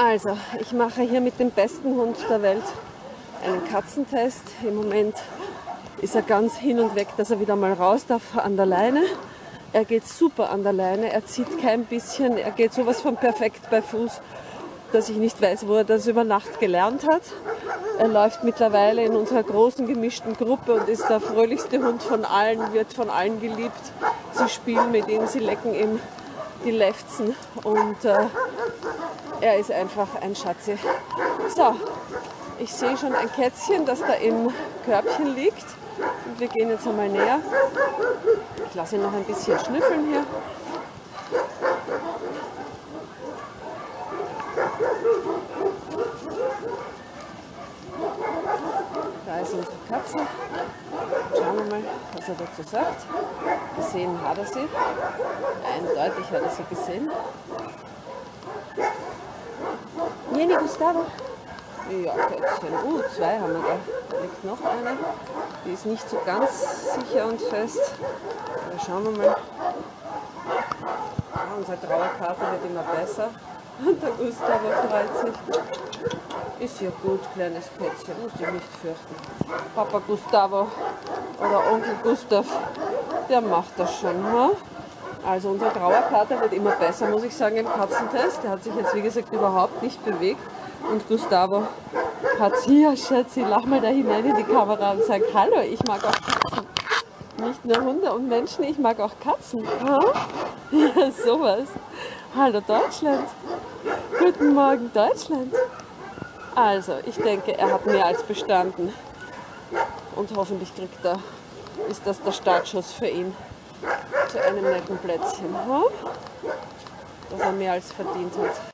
Also, ich mache hier mit dem besten Hund der Welt einen Katzentest. Im Moment ist er ganz hin und weg, dass er wieder mal raus darf an der Leine. Er geht super an der Leine, er zieht kein bisschen, er geht sowas von perfekt bei Fuß, dass ich nicht weiß, wo er das über Nacht gelernt hat. Er läuft mittlerweile in unserer großen gemischten Gruppe und ist der fröhlichste Hund von allen, wird von allen geliebt. Sie spielen mit ihm, sie lecken ihm die Lefzen und er ist einfach ein Schatzi. So, ich sehe schon ein Kätzchen, das da im Körbchen liegt und wir gehen jetzt einmal näher. Ich lasse ihn noch ein bisschen schnüffeln hier. Da ist unsere Katze. Schauen wir mal, was er dazu sagt. Gesehen hat er sie. Eindeutig hat er sie gesehen. Jenny, Gustavo. Ja, Kätzchen. Zwei haben wir da. Da liegt noch eine. Die ist nicht so ganz sicher und fest. Aber schauen wir mal. Ja, unser grauer Kater wird immer besser. Und der Gustavo freut sich. Ist ja gut, kleines Kätzchen, muss dich nicht fürchten. Papa Gustavo oder Onkel Gustav, der macht das schon. Hm? Also unser grauer Kater wird immer besser, muss ich sagen, im Katzentest. Der hat sich jetzt, wie gesagt, überhaupt nicht bewegt. Und Gustavo hat hier, Schatzi, lach mal da hinein in die Kamera und sag, hallo, ich mag auch Katzen. Nicht nur Hunde und Menschen, ich mag auch Katzen. Hm? Ja, sowas. Hallo Deutschland. Guten Morgen Deutschland. Also, ich denke, er hat mehr als bestanden. Und hoffentlich ist das der Startschuss für ihn zu einem netten Plätzchen, dass er mehr als verdient hat.